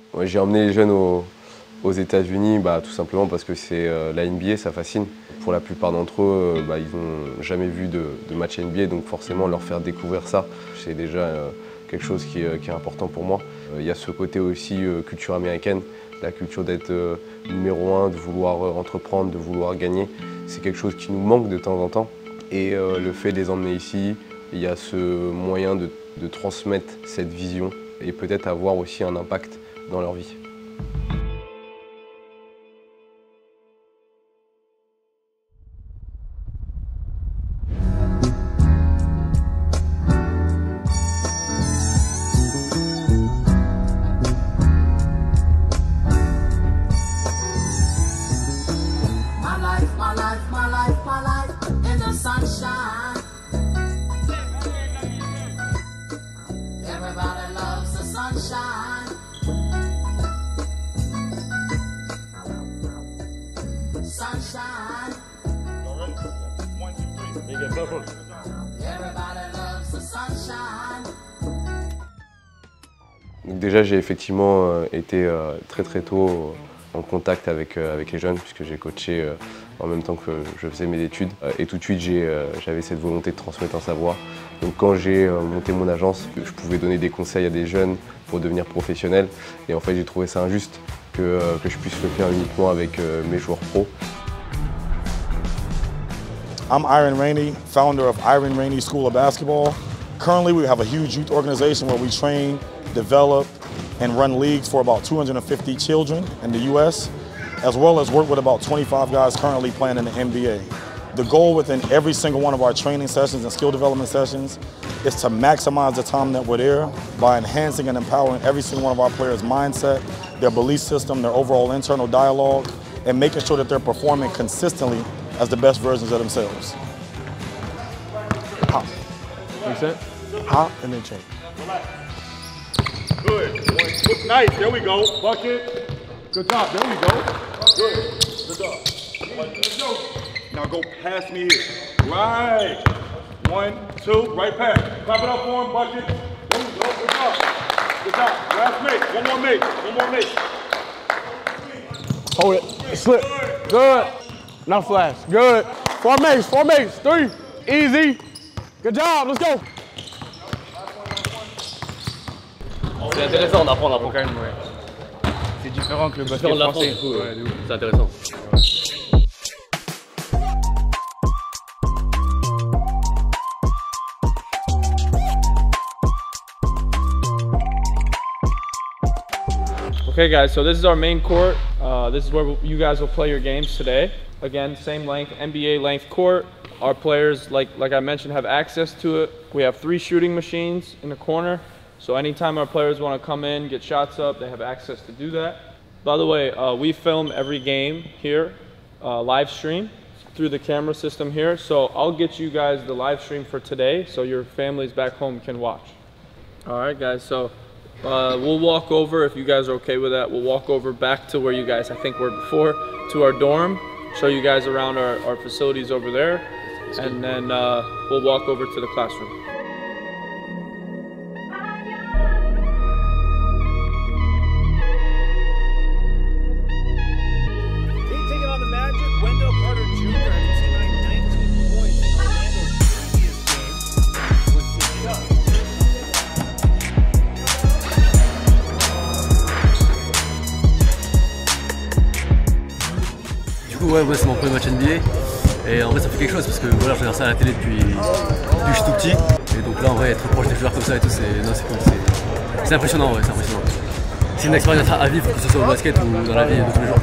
Ouais, j'ai emmené les jeunes aux États-Unis tout simplement parce que c'est la NBA, ça fascine. Pour la plupart d'entre eux, ils n'ont jamais vu de match NBA, donc forcément leur faire découvrir ça, c'est déjà quelque chose qui est important pour moi. Il y a ce côté aussi culture américaine, la culture d'être numéro 1, de vouloir entreprendre, de vouloir gagner. C'est quelque chose qui nous manque de temps en temps. Et le fait de les emmener ici, il y a ce moyen de transmettre cette vision et peut-être avoir aussi un impact dans leur vie. Donc déjà, j'ai effectivement été très tôt en contact avec les jeunes puisque j'ai coaché en même temps que je faisais mes études. Et tout de suite, j'avais cette volonté de transmettre un savoir. Donc quand j'ai monté mon agence, je pouvais donner des conseils à des jeunes pour devenir professionnels. Et en fait, j'ai trouvé ça injuste que je puisse le faire uniquement avec mes joueurs pros. I'm Iron Rainey, founder of Iron Rainey School of Basketball. Currently, we have a huge youth organization where we train, develop, and run leagues for about 250 children in the U.S., as well as work with about 25 guys currently playing in the NBA. The goal within every single one of our training sessions and skill development sessions is to maximize the time that we're there by enhancing and empowering every single one of our players' mindset, their belief system, their overall internal dialogue, and making sure that they're performing consistently as the best versions of themselves. Hop. Make sense? Hop and then change. Good. Nice. There we go. Bucket. Good job. There we go. Good. Good job. Let's go. Now go past me here. Right. 1, 2. Right pass. Clap it up for him. Bucket. There we go. Good job. Good job. Last make. One more make. One more make. Hold it. Slip. Good. Now flash. Good. 4 makes. 4 makes. 3. Easy. Good job. Let's go. C'est intéressant, on apprend quand même. Ouais. C'est différent que le basket français. Ouais, c'est intéressant. Okay guys, so this is our main court. This is where you guys will play your games today. Again, same length, NBA length court. Our players, like I mentioned, have access to it. We have 3 shooting machines in the corner. So anytime our players want to come in, get shots up, they have access to do that. By the way, we film every game here, live stream through the camera system here. So I'll get you guys the live stream for today so your families back home can watch. All right guys, so we'll walk over, if you guys are okay with that, we'll walk over back to where you guys I think were before, to our dorm, show you guys around our facilities over there, and then we'll walk over to the classroom. Ouais, c'est mon premier match NBA et en vrai ça fait quelque chose parce que voilà, je regarde ça à la télé depuis que je suis tout petit et donc là en vrai être proche des joueurs comme ça et tout c'est cool, c'est impressionnant, ouais, c'est impressionnant. C'est une expérience à vivre, que ce soit au basket ou dans la vie de tous les jours.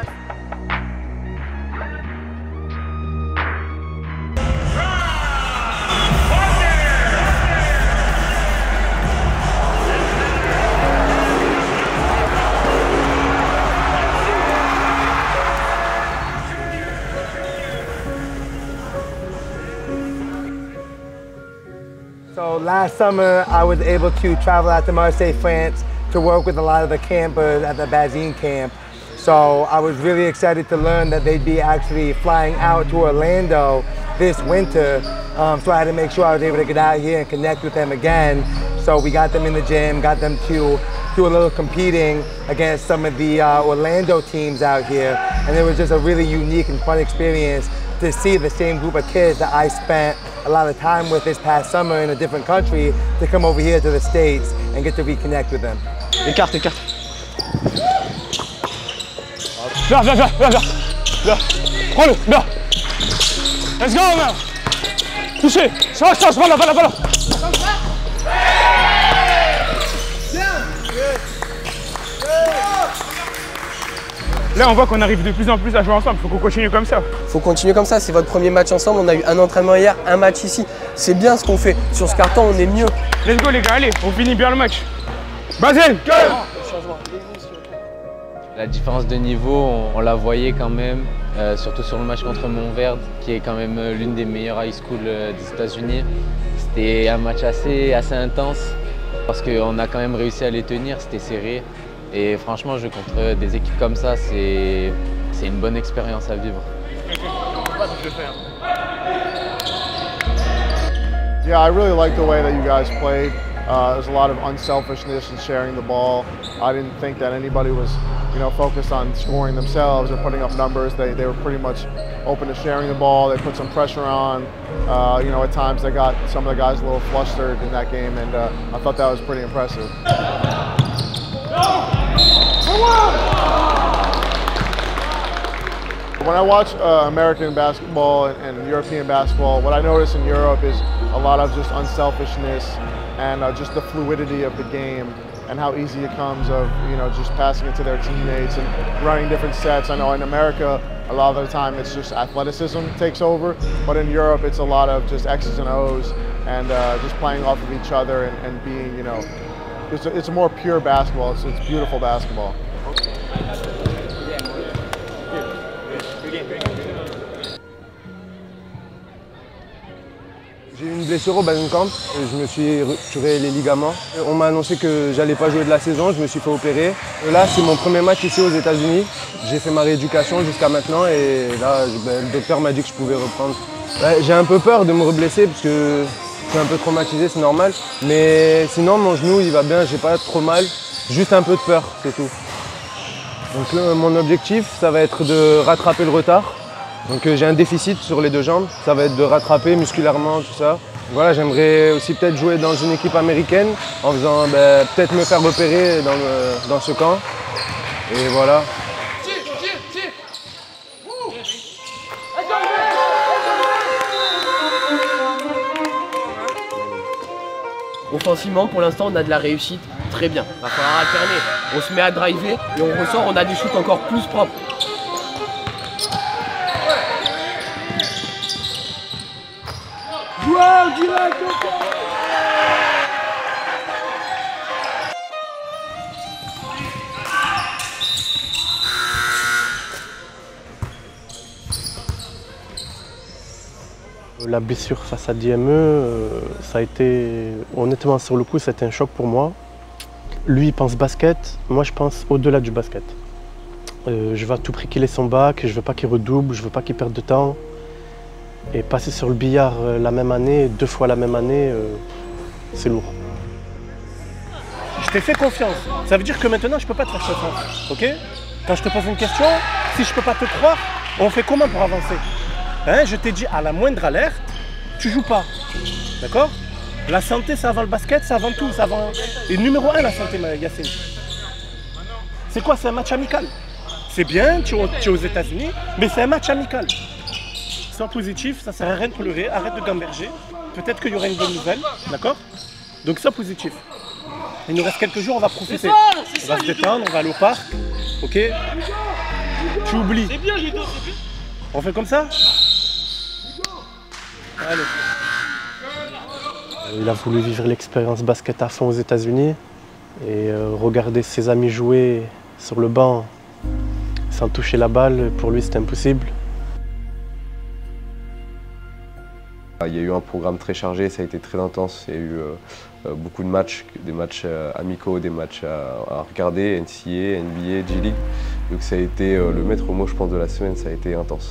So last summer, I was able to travel out to Marseille, France to work with a lot of the campers at the Bazine camp. So I was really excited to learn that they'd be actually flying out to Orlando this winter. So I had to make sure I was able to get out here and connect with them again. So we got them in the gym, got them to do a little competing against some of the Orlando teams out here. And it was just a really unique and fun experience to see the same group of kids that I spent a lot of time with this past summer in a different country to come over here to the States and get to reconnect with them. Écarte, écarte. Viens, viens, viens, viens, viens. Viens. Prends-le, viens. Let's go, man. Touché. Change, voilà, voilà, voilà. Là, on voit qu'on arrive de plus en plus à jouer ensemble. Il faut qu'on continue comme ça. Il faut continuer comme ça. C'est votre premier match ensemble. On a eu un entraînement hier, un match ici. C'est bien ce qu'on fait. Sur ce carton, on est mieux. Let's go, les gars. Allez, on finit bien le match. Basile, go! La différence de niveau, on la voyait quand même, surtout sur le match contre Montverde, qui est quand même l'une des meilleures high schools des États-Unis. C'était un match assez intense, parce qu'on a quand même réussi à les tenir, c'était serré. Et franchement, jouer contre des équipes comme ça, c'est une bonne expérience à vivre. Yeah, I really like the way that you guys played. There's a lot of unselfishness in sharing the ball. I didn't think that anybody was, focused on scoring themselves or putting up numbers. They were pretty much open to sharing the ball. They put some pressure on. At times they got some of the guys a little flustered in that game, and I thought that was pretty impressive. When I watch American basketball and European basketball, what I notice in Europe is a lot of just unselfishness and just the fluidity of the game and how easy it comes of, just passing it to their teammates and running different sets. I know in America, a lot of the time it's just athleticism takes over, but in Europe it's a lot of just X's and O's and just playing off of each other and being, it's a more pure basketball. It's beautiful basketball. J'ai eu une blessure au basing camp, je me suis rupturé les ligaments. On m'a annoncé que j'allais pas jouer de la saison, je me suis fait opérer. Là, c'est mon premier match ici aux États-Unis. J'ai fait ma rééducation jusqu'à maintenant et là, le docteur m'a dit que je pouvais reprendre. J'ai un peu peur de me reblesser parce que je suis un peu traumatisé, c'est normal. Mais sinon, mon genou, il va bien, j'ai pas trop mal. Juste un peu de peur, c'est tout. Donc mon objectif, ça va être de rattraper le retard. Donc j'ai un déficit sur les deux jambes, ça va être de rattraper musculairement tout ça. Voilà, j'aimerais aussi peut-être jouer dans une équipe américaine en faisant peut-être me faire repérer dans ce camp. Et voilà. Offensivement, pour l'instant, on a de la réussite. Très bien. Il va falloir alterner. On se met à driver et on ressort, on a des shoots encore plus propres. Joueur direct au fond. La blessure face à DME, ça a été, honnêtement sur le coup, c'était un choc pour moi. Lui il pense basket, moi je pense au-delà du basket. Je veux à tout prix qu'il ait son bac, je veux pas qu'il redouble, je veux pas qu'il perde de temps. Et passer sur le billard la même année, 2 fois la même année, c'est lourd. Je t'ai fait confiance. Ça veut dire que maintenant, je peux pas te faire confiance. Ok? Quand je te pose une question, si je peux pas te croire, on fait comment pour avancer? Hein? Je t'ai dit, à la moindre alerte, tu joues pas. D'accord? La santé, c'est avant le basket, c'est avant tout. Avant... Et numéro 1, la santé, Yacine. C'est quoi? C'est un match amical. C'est bien, tu es aux États-Unis, mais c'est un match amical. Sois positif, ça sert à rien de pleurer, arrête de gamberger. Peut-être qu'il y aura une bonne nouvelle, d'accord? Donc sois positif. Il nous reste quelques jours, on va profiter. On va se détendre, on va aller au parc, ok? Tu oublies. C'est bien, Ludo, c'est bien. On fait comme ça? Allez. Il a voulu vivre l'expérience basket à fond aux États-Unis et regarder ses amis jouer sur le banc sans toucher la balle, pour lui c'était impossible. Il y a eu un programme très chargé, ça a été très intense. Il y a eu beaucoup de matchs, des matchs amicaux, des matchs à regarder, NCAA, NBA, G League. Donc ça a été le maître mot, je pense, de la semaine, ça a été intense.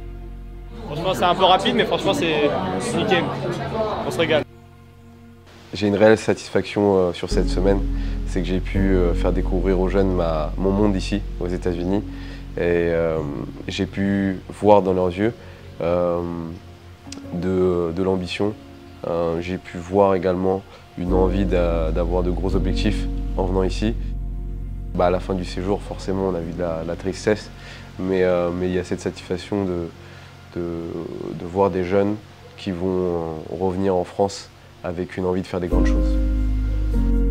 Franchement, c'est un peu rapide, mais franchement, c'est nickel. On se régale. J'ai une réelle satisfaction sur cette semaine, c'est que j'ai pu faire découvrir aux jeunes mon monde ici, aux États-Unis. Et j'ai pu voir dans leurs yeux de l'ambition. J'ai pu voir également une envie d'avoir de gros objectifs en venant ici. À la fin du séjour, forcément, on a vu de la tristesse, mais il y a cette satisfaction de voir des jeunes qui vont revenir en France avec une envie de faire des grandes choses.